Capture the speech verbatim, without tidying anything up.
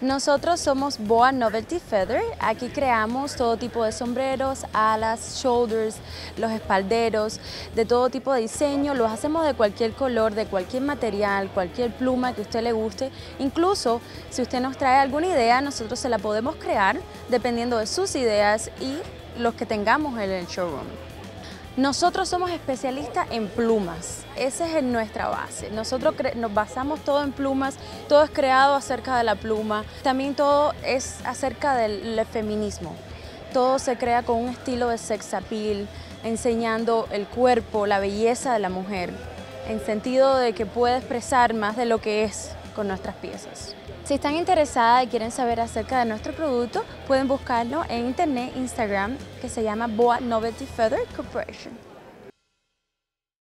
Nosotros somos Boa Novelty Feather. Aquí creamos todo tipo de sombreros, alas, shoulders, los espalderos, de todo tipo de diseño. Los hacemos de cualquier color, de cualquier material, cualquier pluma que a usted le guste. Incluso si usted nos trae alguna idea, nosotros se la podemos crear dependiendo de sus ideas y los que tengamos en el showroom. Nosotros somos especialistas en plumas, esa es nuestra base. Nosotros nos basamos todo en plumas, todo es creado acerca de la pluma. También todo es acerca del feminismo. Todo se crea con un estilo de sex appeal, enseñando el cuerpo, la belleza de la mujer, en sentido de que puede expresar más de lo que es con nuestras piezas. Si están interesadas y quieren saber acerca de nuestro producto, pueden buscarlo en internet, Instagram, que se llama Boa Novelty Feather Corporation.